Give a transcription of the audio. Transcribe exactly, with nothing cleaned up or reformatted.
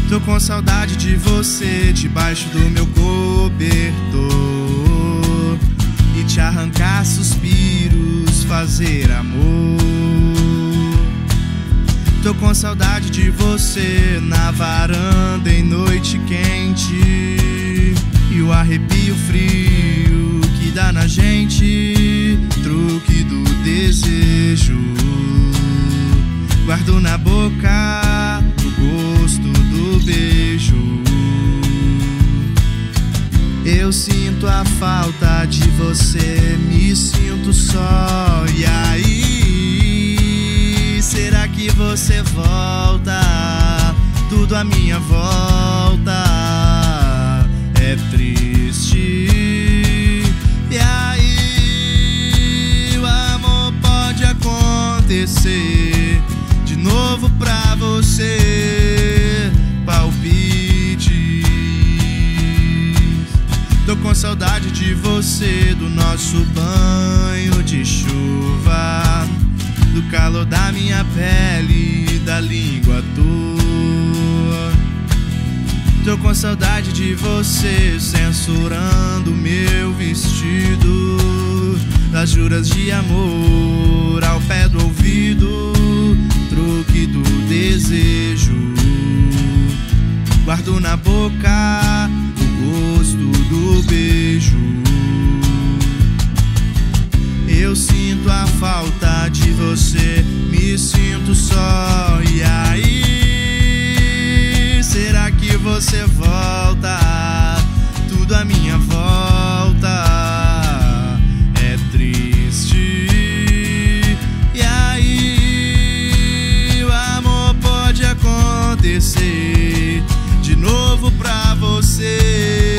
Tô com saudade de você debaixo do meu cobertor e te arrancar suspiros, fazer amor. Tô com saudade de você na varanda em noite quente e o arrepio frio que dá na gente, truque do desejo. Guardo na boca o gosto do beijo. Eu sinto a falta de você, me sinto só. E aí, será que você volta? Tudo à minha volta é triste. E aí, o amor pode acontecer de novo pra você. Palpites. Tô com saudade de você, do nosso banho de chuva, do calor da minha pele, da língua tua. Tô com saudade de você, censurando meu vestido, das juras de amor ao pé do ouvido, truque do desejo. Guardo na boca o gosto do beijo. Eu sinto a falta de você, me sinto só. E aí, será que você volta? Tudo à minha volta é triste. E aí, o amor pode acontecer de novo pra você.